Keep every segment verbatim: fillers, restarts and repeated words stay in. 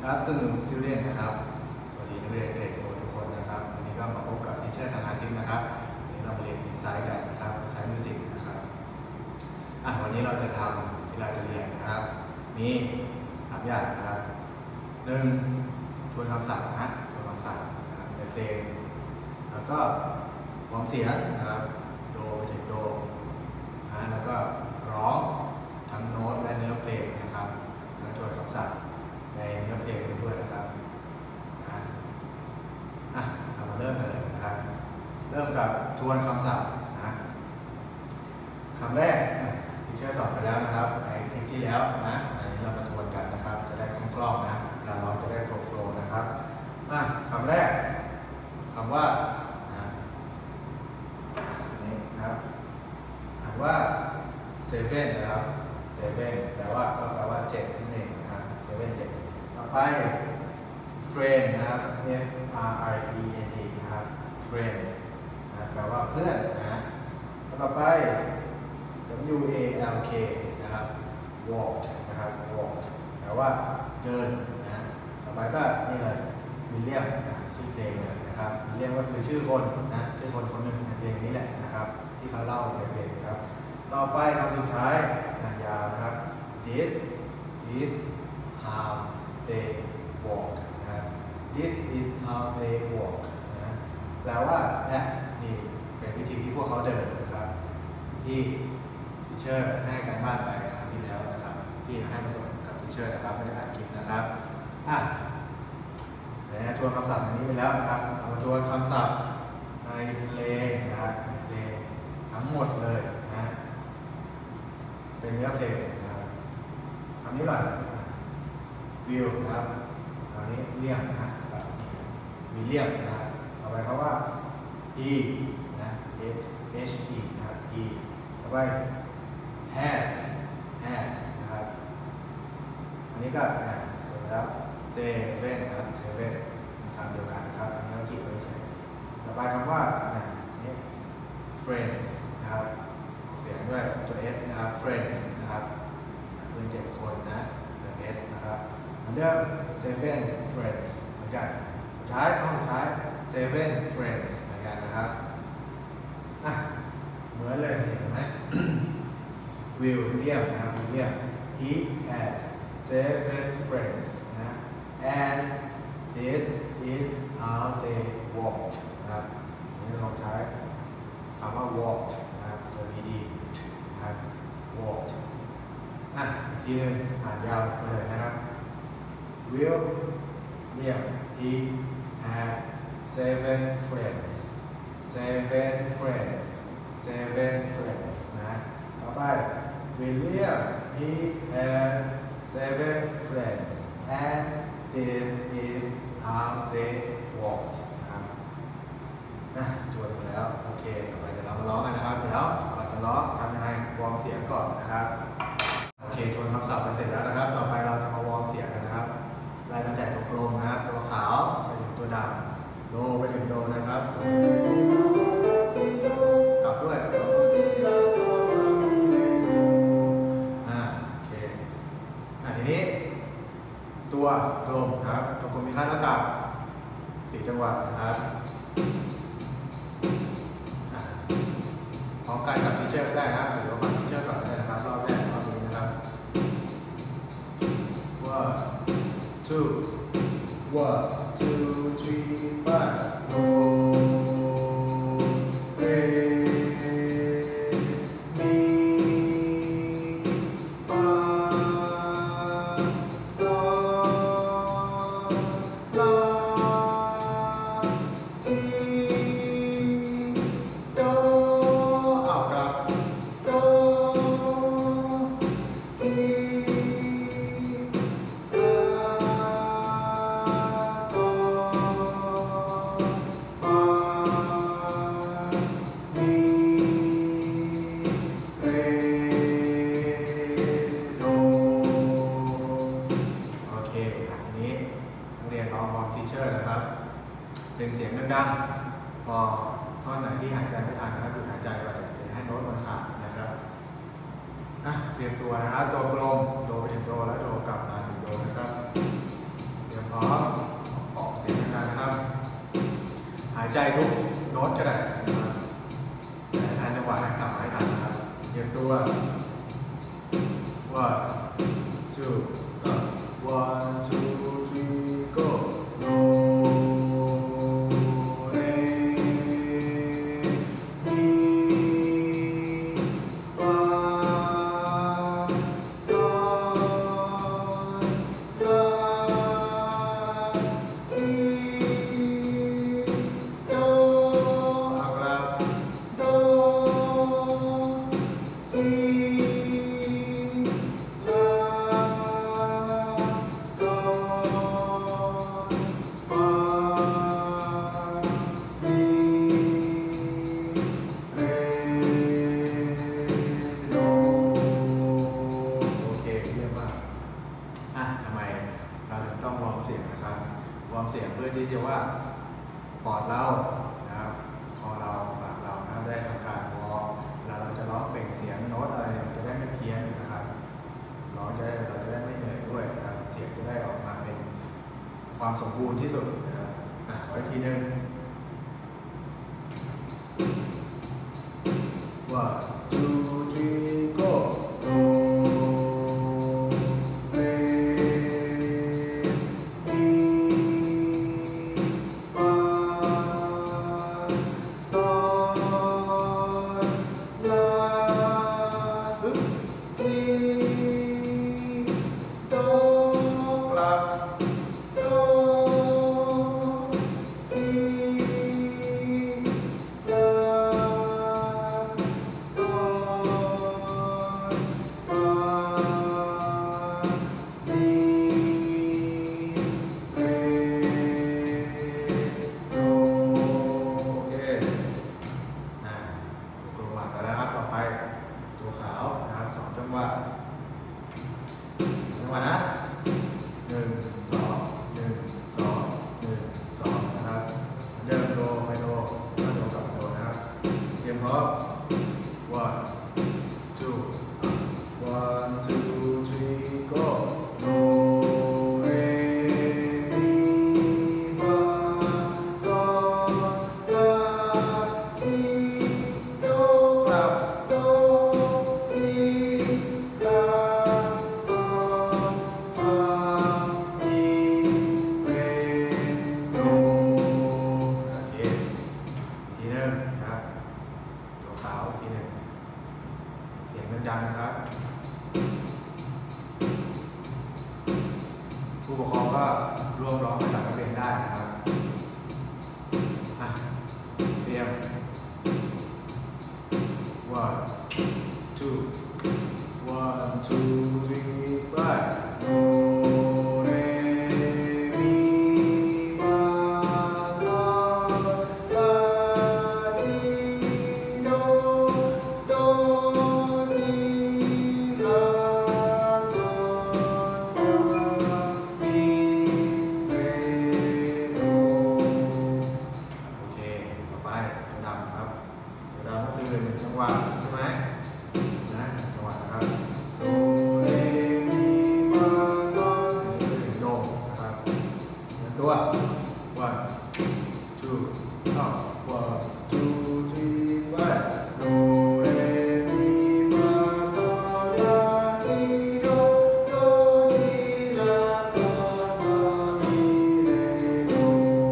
Afternoon Student นะครับสวัสดีนักเรียนเกรดโฟร์ทุกคนนะครับวันนี้ก็มาพบกับที่เชื่อธนาทิพย์นะครับวันนี้เรามาเรียน Insight กันนะครับ Insight Music นะครับอ่ะวันนี้เราจะทำที่เราจะเรียนนะครับมีสามอย่างนะครับหนึ่งทวนคำศัพท์นะทวนคำศัพท์นะครับในเพลงแล้วก็วอร์มเสียงนะครับโดไปถึงโดนะแล้วก็ร้องทั้งโน้ตและเนื้อเพลงนะครับแล้วทวนคำศัพท์ในเนื้อเพลงด้วยนะครับนะอ่ะเรามาเริ่มกันเลยนะครับเริ่มกับทวนคำศัพท์นะคำแรกที่เชื่อสอนไปแล้วนะครับในคลิปที่แล้วนะอันนี้เรามาทวนกันนะครับจะได้คล่องคล่องนะเราเราจะได้โฟล์โฟล์นะครับอ่ะคำแรกคำว่านะนี่นะครับอ่านว่าเซเว่นนะครับเซเว่นแปลว่าก็แปลว่าเจ็ดนั่นเองนะครับเซเว่นเจ็ดต่อไป friend นะครับ F R I E N D นะครับ friend นะแปลว่าเพื่อนนะต่อไป W A L K นะครับ walk นะครับ walk แปลว่าเดินนะต่อไปก็นี่เลยวิลเลียมนะชื่อเพลงเลยนะครับวิลเลียมก็คือชื่อคนนะชื่อคนคนหนึ่งในเพลงนี้แหละนะครับที่เขาเล่าในเพลงนะครับต่อไปคำสุดท้ายนะยาวนะครับ this is how they walk นะครับ this is how they walk นะแปลว่าและนี่เป็นวิธีที่พวกเขาเดินนะครับที่ทีเชอร์ให้การบ้านไปครั้งที่แล้วนะครับที่ให้มาส่งกับทีเชอร์นะครับไม่ได้อ่านคลิปนะครับอ่ะนะทวนคำศัพท์อันนี้ไปแล้วนะครับเอามาทวนคำศัพท์ในเพลงนะครับในเพลงทั้งหมดเลยนะเป็นเนื้อเพลงนะครับคำนี้ก่อนวิวนะครับคำนี้เลี่ยมนะวิลเลียมนะครับต่อไปเขาว่า he นะ h e นะครับ he ต่อไป had had นะครับอันนี้ก็นะจบแล้ว seven นะครับ seven คำเดียวกันนะครับอันนี้เราคิดไว้ใช่ต่อไปคำว่านี่ friends นะครับเสียงด้วยตัว s นะครับ friends นะครับเป็นเจ็ดคนนะตัว s นะครับเหมือนเดิม seven friends เหมือนกันสุดท้ายข้อสุดท้าย seven friends เหมือนกันนะครับอ่ะเหมือนเลยเห็นไหม วิลเลียมนะครับวิลเลียม he had seven friends นะ and this is how they walked นะครับนี่เราใช้คำว่า walked นะครับตัว ed นะครับ walked อ่ะอีกทีนึงอ่านยาวไปเลยนะครับวิลเลียม he had seven friends seven friends seven friends นะต่อไป William he had seven friends and this is how they walked นะครับนะจบแล้วโอเคต่อไปจะเรามาร้องกันนะครับเดี๋ยวก่อนจะร้องทำยังไงวอร์มเสียงก่อนนะครับโอเคทวนคำศัพท์ไปเสร็จแล้วนะครับต่อไปเราจะมาวอร์มเสียงกันนะครับไล่ตั้งแต่ตัวกลมนะครับตัวขาวไปถึงตัวดำโดไปถึงโดนะครับกลับด้วยอ่าโอเคอ่ะทีนี้ตัวกลมครับตัวกลมมีค่าเท่ากับสี่จังหวะนะครับพร้อมกันกับทีเชอร์ก็ได้นะหรือว่าฟังทีเชอร์ก่อนก็ได้นะครับรอบแรกรอบนี้นะครับ one two one two three five do re mi fa sol la ti do เอากลับ do tiเป็นเสียงดังๆพอท่อนไหนที่หายใจไม่ทันนะครับหยุดหายใจก่อนจะให้โน้ตมันขาดนะครับอ่ะเตรียมตัวนะครับโดกลมโดไปถึงโดแล้วโดกลับมาถึงโดนะครับรียมพร้อมออกเสียงดังๆนะครับหายใจทุกโน้ตก็ได้นะครับแต่ทานจังหวะให้กลับมาให้ทันนะครับเตรียมตัว one two one two three go do re mi fa sol la ti do เอาละโด tiวอร์มเสียงเพื่อที่จะว่าปอดเรานะครับคอเราปากเรานะได้ทำการวอร์มเวลาเราจะร้องเปล่งเสียงโน้ตอะไรเนี่ยมันจะได้ไม่เพี้ยนนะครับร้องจะได้เราจะได้ไม่เหนื่อยด้วยนะครับเสียงจะได้ออกมาเป็นความสมบูรณ์ที่สุดนะครับอ่ะขออีกทีหนึ่งว่า two three goจังหวะนะหนึ่งสองหนึ่งสองหนึ่งสองนะครับเดินโดไปโดแล้วโดกับโดนะครับเตรียมพร้อม one two one two three go do re mi fa sol la ti do กลับโดtiดังนะครับผู้ปกครองก็ร่วมร้องไปกับนักเรียนได้นะครับเตรียม one two one two three five do re mi fa sol la ti do doจังหวะใช่ไหมนะจังหวะนะครับโดเรมีฟาซอลนี่ก็ถึงโดนะครับเขียนตัว one two one two three five โดเรมีฟาซอลลาทีโดโดทีลาซอลฟามีเรโด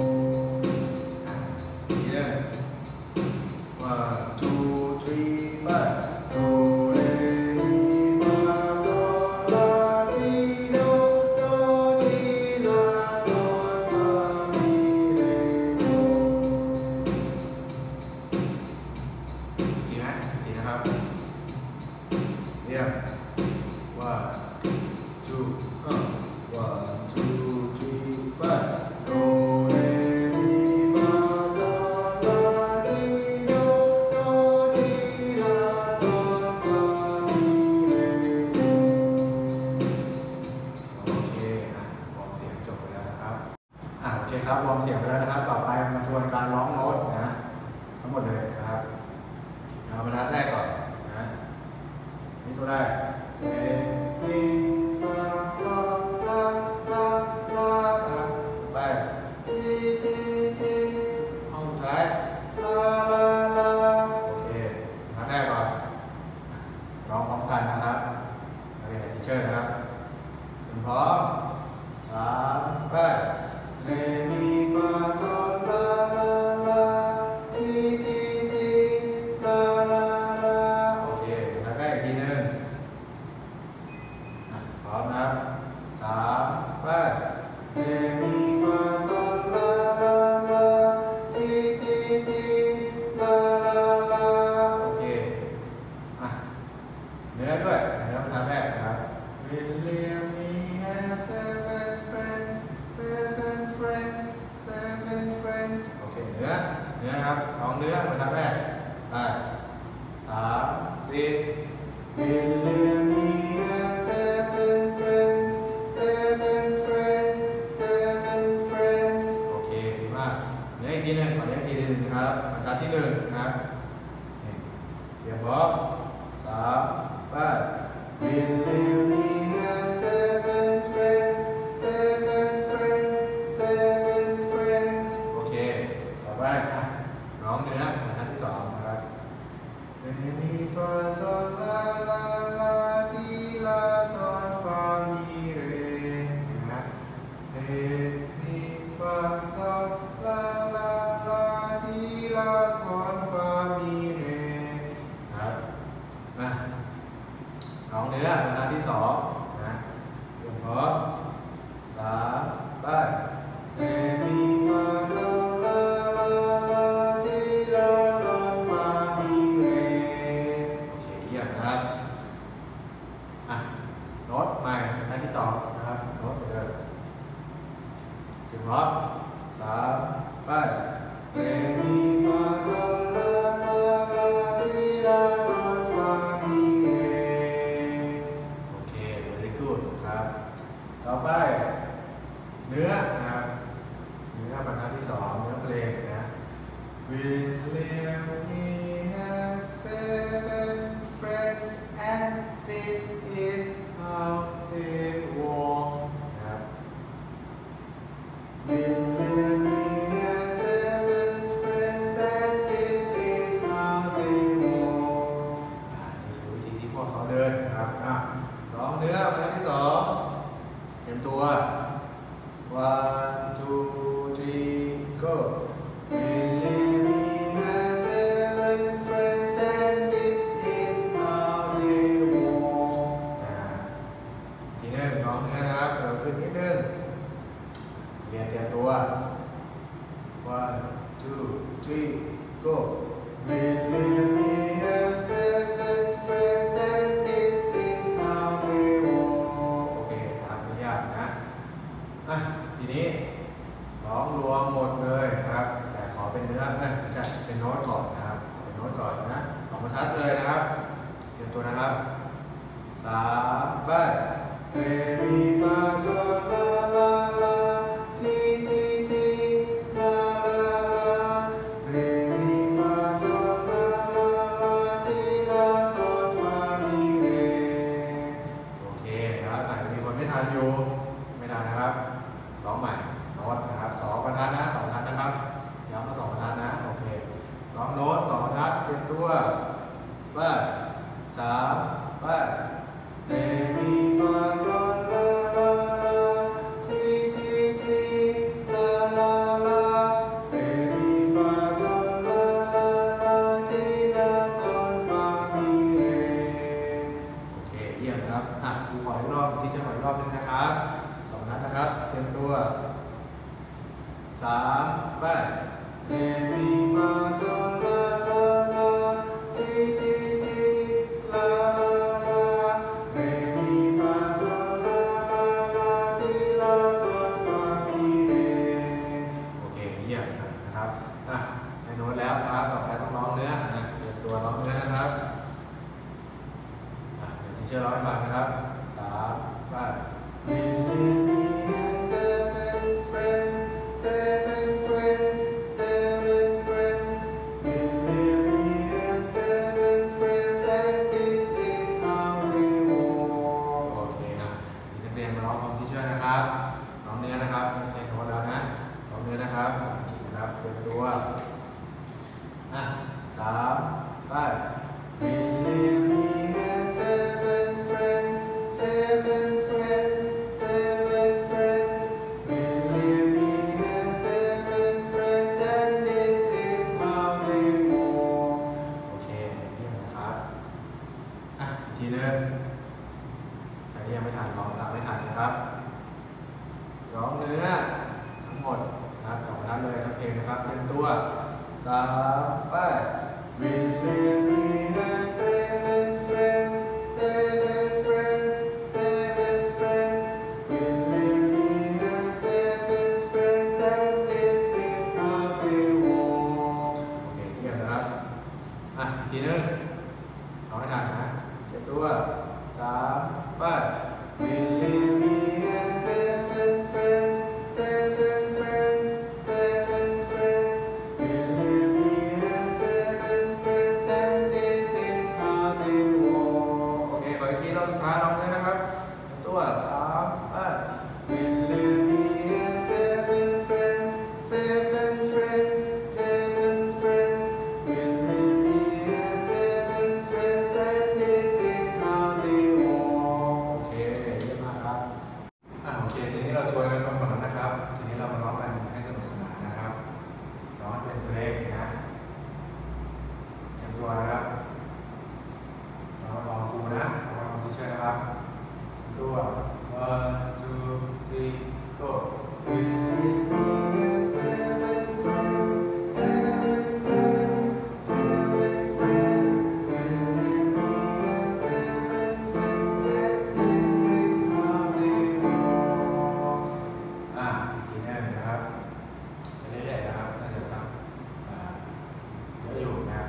ทีเดียว one two three five do re mi fa sol la ti do do ti la sol fa mi re do ดีไหมดีนะครับเรียบ one two one two three five do re mi fa sol la ti do do ti la sol fa mi re do โอเควอร์มเสียงจบไปแล้วนะครับอ่าโอเคครับวอร์มเสียงไปแล้วนะครับต่อไปมาทวนการร้องโน้ตนะทั้งหมดเลยนะครับเอาบรรทัดแรกก่อนนะนี่ตัวแรกเรมีฟาซอลลาลาลาร้องพร้อมกันนะครับนักเรียนกับทีเชอร์นะครับพร้อมสามไปเรมีฟาโซลาลาลาทีทีทีลาลาลาโอเคแล้วก็อีกทีหนึ่งพร้อมนะครับสามไปเรมีฟาโซลาลาลาทีทีทีลาลาลาโอเคอ่ะเนื้อด้วยเนื้อบรรทัดแรกนะครับ William he has seven friends seven friends seven friends โอเคเนื้อเนื้อนะครับร้องเนื้อบรรทัดแรกไปสามสี่ William he has seven friends seven friends seven friends โอเคดีมากเนื้ออีกทีหนึ่งขอเนื้ออีกทีหนึ่งนะครับบรรทัดที่หนึ่งนะครับเตรียมพร้อมสามไป William he has seven friends seven friends seven friends โอเคต่อไปร้องเนื้อบรรทัดที่สองนะครับ เรมีฟาโซลาลาลาทีลาโซฟามีเรนะเรมีฟาโซลาลาลาทีลาโซฟามีเรครับนะร้องเนื้อบรรทัดที่สองนะเตรียมพร้อมสามไปเรมีฟาโซลาลาลาทีลาโซฟามีเรโอเคเยี่ยมนะครับอ่ะโน้ตใหม่บรรทัดที่สองนะครับโน้ตเหมือนเดิมเตรียมพร้อมสามไปเรมีฟาโซลาลาลาทีลาโซฟามีเรโอเค very good ครับต่อไปเนื้อนะครับเนื้อบรรทัดที่สองเนื้อเพลงนะ William he has seven friends and this is how they walk นะครับ William he has seven friends and this is how they walk อ่านี่คือวิธีที่พวกเขาเดินนะครับอ่ะร้องเนื้อบรรทัดที่สองเตรียมตัว one two three go William he has seven friends and this is how they walk อ่าทีหนึ่งร้องเนื้อนะครับเร็วขึ้นนิดนึงเรียนเตรียมตัว one two three go William he has seven friends and this is how they walk โอเคนะครับไม่ยากนะอ่ะทีนี้ร้องรวมหมดเลยนะครับแต่ขอเป็นเนื้อเอ้ยไม่ใช่เป็นโน้ตก่อนนะครับขอเป็นโน้ตก่อนนะสองบรรทัดเลยนะครับเตรียมตัวนะครับสามไปเรมีฟาโซลาลาลาทีทีทีลาลาลาเรมีฟาโซลาลาลาทีลาโซฟามีเรโอเคนะครับอาจจะมีคนไม่ทันอยู่ไม่ทันนะครับร้องใหม่โน้ตนะครับสองบรรทัดนะสองบรรทัดนะครับย้ำมาสองบรรทัดนะโอเคร้องโน้ตสองบรรทัดเตรียมตัวไปสามไปเรมีฟาโซลาลาลาทีทีทีลาลาลาเรมีฟาโซลาลาลาทีลาโซฟามีเรโอเคเยี่ยมครับอ่ะครูขออีกรอบที่จะขออีกรอบนึงนะครับสองบรรทัดนะครับเตรียมตัวสามไปเรมีฟาโซลาลาลาทีทีทีลาลาลาเรมีฟาโซลาลาลาทีลาโซฟามีเรโอเคเยี่ยมนะครับอ่ะให้โน้ตแล้วนะครับต่อไปต้องร้องเนื้อนะเตรียมตัวร้องเนื้อนะครับอ่ะเดี๋ยวที่เชื่อร้องให้ฟังนะครับสามไป William he has seven friends seven friends seven friends William he has seven friends and this is how they walk โอเคครับนักเรียนมาร้องพร้อมที่เชื่อนะครับร้องเนื้อนะครับไม่ใช่โน้ตแล้วนะร้องเนื้อนะครับนะครับเตรียมตัวอ่ะสามไป William he has ทีนึงใครที่ยังไม่ทันร้องตามไม่ทันนะครับร้องเนื้อทั้งหมดนะครับสองบรรทัดเลยทั้งเพลงนะครับเตรียมตัวสามไป Will there be a seven friends seven friends seven friends Will there be a seven friends and this is how they walk โอเคเยี่ยมนะครับอ่ะอีกทีนึงร้องให้ทันนะเตรียมตัวสามไป Will there be a seven friends seven friends seven friends Will there be a seven friends and this is how they walk โอเคขออีกทีรอบสุดท้ายลองเลยนะครับตัวสามไป Will there be a seven friends seven friends seven friends Will there be a seven friends and this is how they walk โอเคเยี่ยมมากครับอ่ะโอเคทีนี้เราทวนกันมาหมดแล้วนะครับทีนี้เรามาร้องกันให้สนุกสนานนะครับร้องเป็นเพลงนะเตรียมตัวนะครับเราลองครูนะเราลองที่ช่วยนะครับเตรียมตัว one two three go Will there be a seven friends seven friends seven friends Will there be a seven friends and this is how they walk อ่ะอีกทีหนึงนะครับไปเรื่อยๆนะครับน่าจะซ้ำอ่าเยอะอยู่นะครับ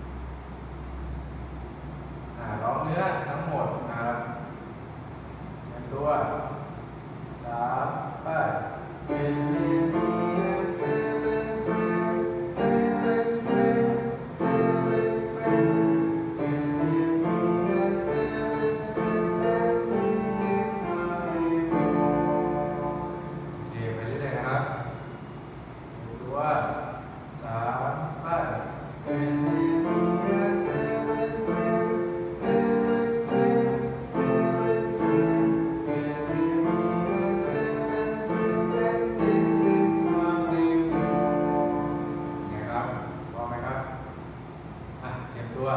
อ่าร้องเนื้อทั้งหมดนะครับเตรียมตัวสามไป Will there be a seven friends seven friends seven friends Will there be a seven friends and this is how they walk โอเคไปเรื่อยๆนะครับเตรียมตัวสามไป Will there be a seven friends seven friends seven friends Will there be a seven friends and this is how they walk ไงครับพร้อมไหมครับอ่ะเตรียมตัว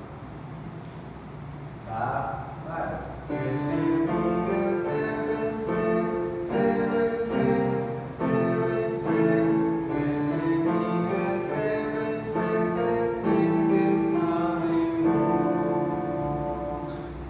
สามไป Will there be a seven friends seven friends seven friends Will there be a seven friends and this is how they walk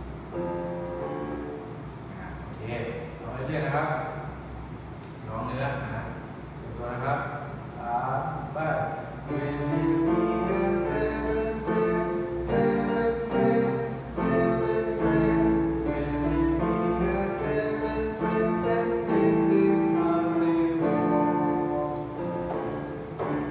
อ่ะโอเคร้องเรื่อยๆนะครับร้องเนื้อนะเตรียมตัวนะครับสามไป Will there be a seven friends seven friends seven friends Will there be a seven friends and this is how they walk โอเค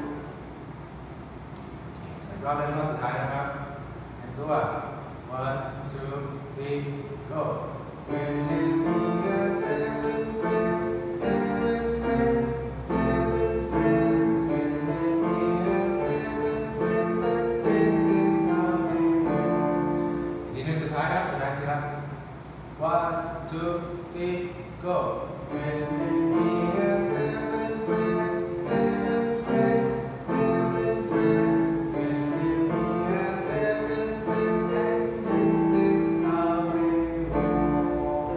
อีกรอบหนึงรอบสุดท้ายนะครับเตรียมตัว one two three go Will there be a seven friends seven friends seven friends Will there be a seven friends and this is how they walk อีกทีหนึ่งสุดท้ายนะสุดท้ายทีละ one two three go Will there be a seven friends seven friends seven friends Will there be a seven friends and this is how they walk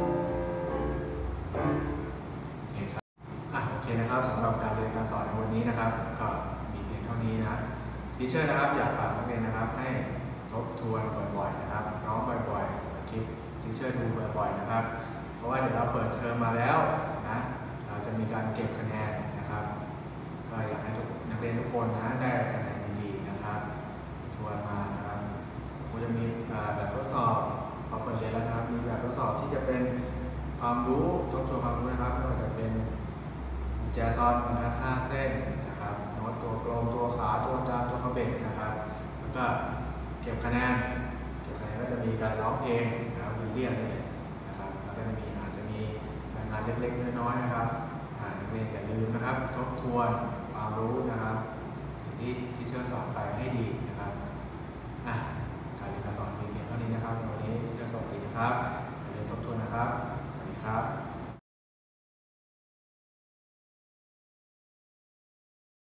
โอเคครับอ่ะโอเคนะครับสำหรับการเรียนการสอนในวันนี้นะครับก็มีเพียงเท่านี้นะทีเชอร์นะครับอยากฝากนักเรียนนะครับให้ทบทวนบ่อยๆนะครับร้องบ่อยๆเปิดคลิปทีเชอร์ดูบ่อยๆนะครับเพราะว่าเดี๋ยวเราเปิดเทอมมาแล้วนะเราจะมีการเก็บคะแนนนะครับก็อยากให้ทุกนักเรียนทุกคนนะได้คะแนนดีๆนะครับทวนมานะครับครูจะมีอ่าแบบทดสอบพอเปิดเรียนแล้วนะครับมีแบบทดสอบที่จะเป็นความรู้ทบทวนความรู้นะครับไม่ว่าจะเป็นกุญแจซอนบรรทัดห้าเส้นนะครับโน้ตตัวกลมตัวขาตัวดามตัวขบเบ็ดนะครับแล้วก็เก็บคะแนนเก็บคะแนนก็จะมีการร้องเพลงนะครับวิลเลียมนี่แหละนะครับแล้วก็จะมีอาจจะมีงานเล็กๆน้อยๆนะครับอ่านักเรียนอย่าลืมนะครับทบทวนความรู้นะครับที่ที่เชื่อสอนไปให้ดีนะครับอ่ะการเรียนการสอนเพียงเท่านี้นะครับวันนี้ที่เชื่อสอนดีนะครับอย่าลืมทบทวนนะครับสวัสดีครับ